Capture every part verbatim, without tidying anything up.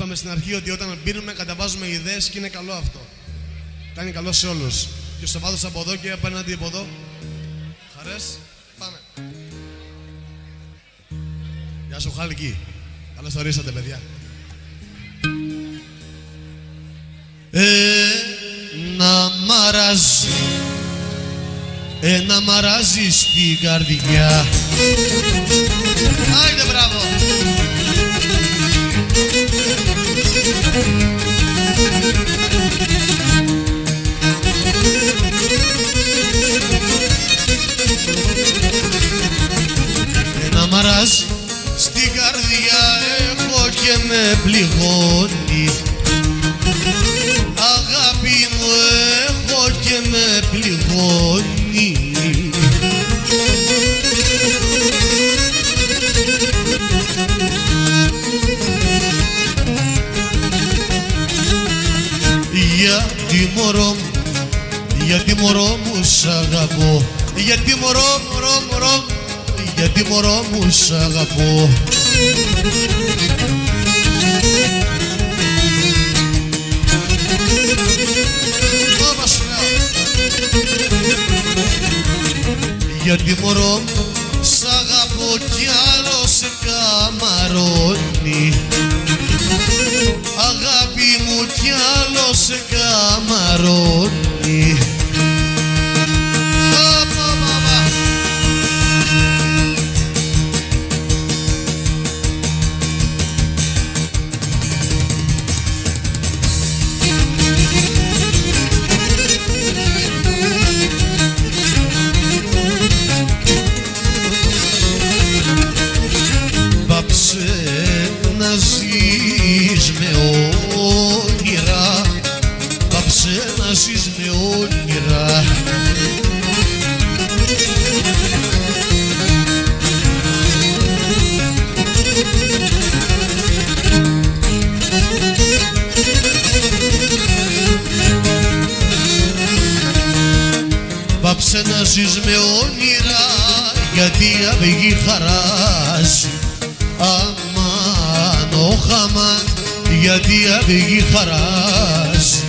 Είπαμε στην αρχή ότι όταν πίνουμε καταβάζουμε ιδέες και είναι καλό αυτό. Κάνει καλό σε όλους. Και ο Σαββάτος από εδώ και απέναντι από εδώ. Χαρές, πάμε. Γεια σου Χάλκη. Καλώς ορίσατε παιδιά. Ένα μαράζ, ένα μαράζι στην καρδιά. Άιντε μπράβο. Ένα μαράζ στην καρδιά έχω και με πληγώνει. Αγάπη μου έχω και με πληγώνει. Γιατί μωρό μου, γιατί μωρό μου σ' αγαπώ. Γιατί μωρό, μωρό, μωρό, γιατί μωρό μου σ' αγαπώ. Γιατί μωρό σ' αγαπώ κι άλλο σε καμαρώνει. Αγάπη μου κι άλλο σε καμαρώνει. Να ζεις με όνειρα, πάψε να ζεις με όνειρα. Πάψε να ζεις με όνειρα, γιατί αυγή χαράζει. Αμάν, όχ αμάν, γιατί αυγή χαράζει.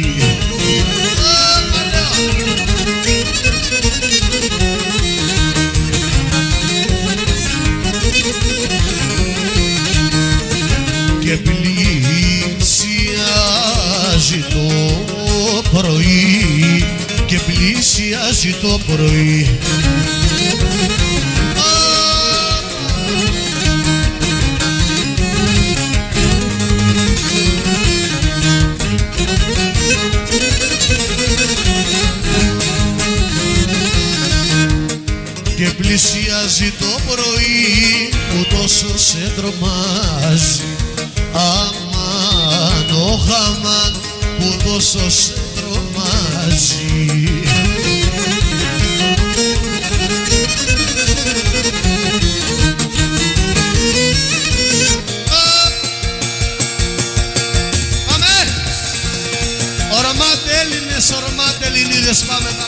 Και πλησιάζει το πρωί, και πλησιάζει το πρωί. Και πλησιάζει το πρωί που τόσο σε τρομάζει. Αμάν, όχ αμάν, που τόσο σε τρομάζει. Πάμε! Ορμάτε Έλληνες, ορμάτε Ελληνίδες, πάμε, πάμε.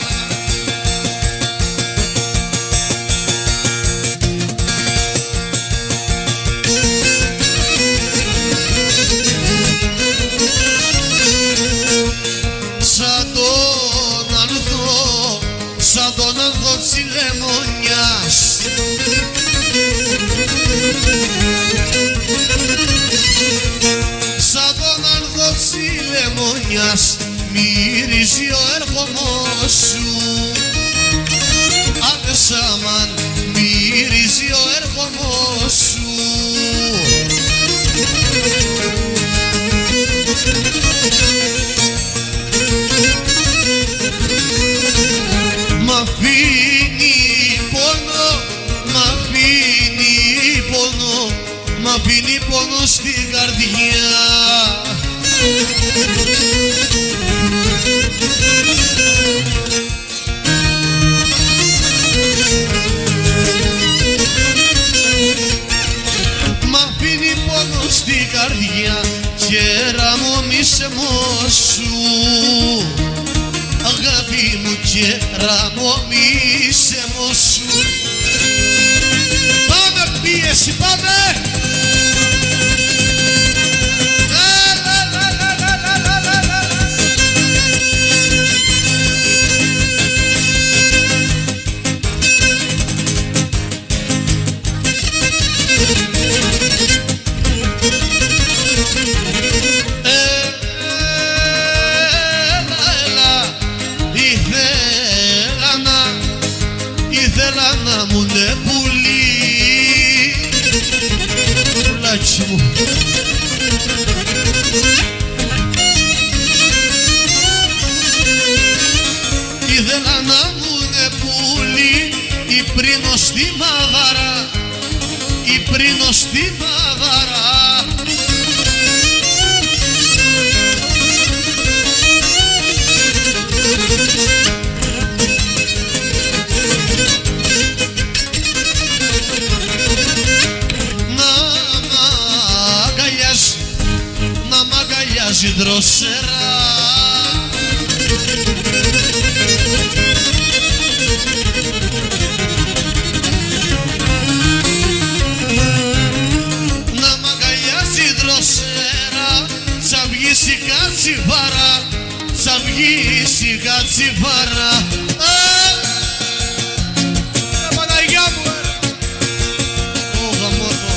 Σαν τον άνθο της λεμονιάς, σαν τον άνθο της λεμονιάς, μυρίζει ο έρχομός σου. Άντε σαμάν, μυρίζει ο έρχομός σου. Μ' αφήνει πόνο, μ' αφήνει πόνο, μ' αφήνει πόνο στην καρδιά. Μ' αφήνει πόνο στην καρδιά και ραμομίσεμο σου. Αγάπη μου και ραμομίσεμο σου. Πάμε πίεση, πάμε! Ήθελα να βγουνε πουλί ή πρίνο στη μαδάρα, ή πρίνο στη μαδάρα. Να μ' αγκαλιάζει, να μ' αγκαλιάζει δροσερά. Να μ' αγκαλιάζει δροσερά, τσαυγή σιγά τσιβάρα, τσαυγή σιγά τσιβάρα. Παναγιά μου, ω γαμώτο.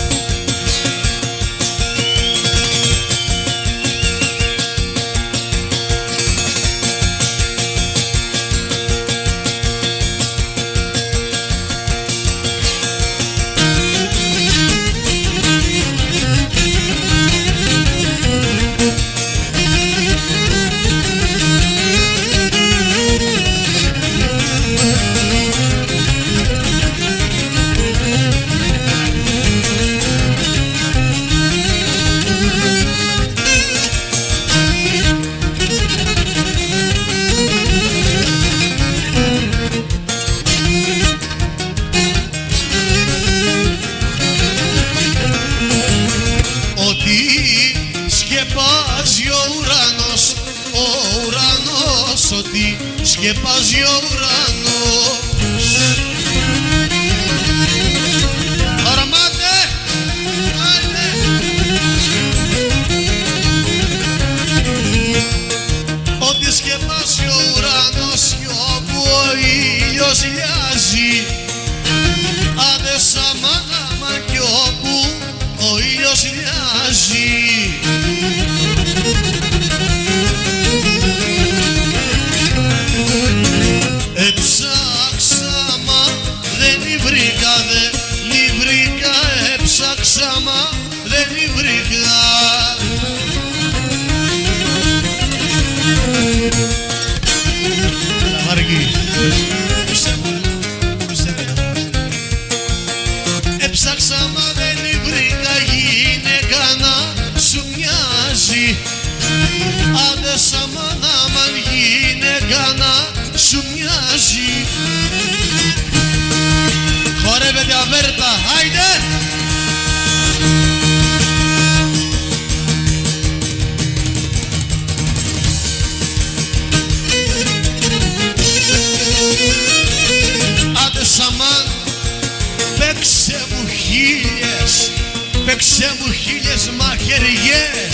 Σκεπάζει ο ουρανός, ο ουρανός, ότι σκεπάζει ο ουρανός. Ορμάτε, άιντε. Ότι σκεπάζει ο ουρανός κι όπου ο ήλιος λιάζει. Άντε σαμάν, αμάν κι όπου ο ήλιος λιάζει. Έψαξα μα δεν βρήκα, δεν βρήκα. Έψαξα μα δεν βρήκα. Λαβαργή. Έψαξα μα δεν βρήκα γυναίκα να σου μοιάζει. Άντε σαμάν, αμάν γυναίκα να σου μοιάζει. Χορεύεται αβέρτα, άιντε! Άντε σαμάν, παίξε μου χίλιες, παίξε μου χίλιες μαχαιριές.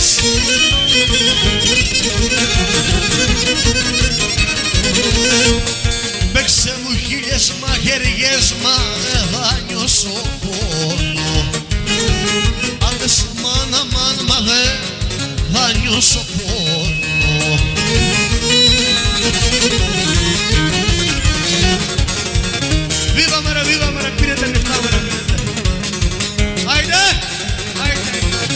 Παίξε μου χίλιες μαχαιριές, μα δεν θα νιώσω πόνο. Άντε σαμάν, αμάν, μα δεν θα νιώσω πόνο. Βίβαμε ρε, βίβαμε ρε, πήρετε λεφτά με ρε, πήρετε. Άιντε, άιντε.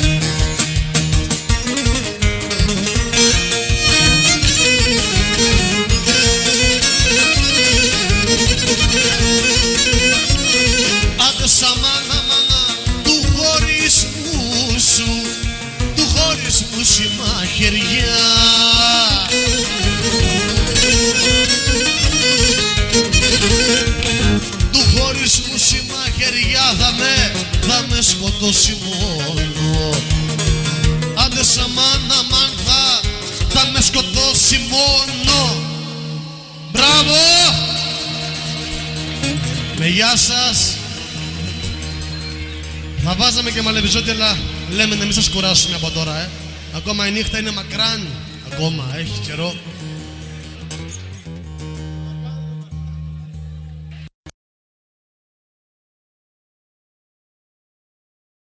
Άντε σαμάν, αμάν, του χωρισμού σου, του χωρισμού σου η μαχαιριά. Του χωρισμού σου η μαχαιριά θα με, θα με σκοτώσει μόνο. Άντε σαμάν, αμάν, θα, θα με σκοτώσει μόνο. Μπράβο! Με γεια σας. Θα βάζαμε και μαλεβιζότη, αλλά λέμε να μην σας κουράσουμε από τώρα, ε. Ακόμα η νύχτα είναι μακράν. Ακόμα, έχει καιρό.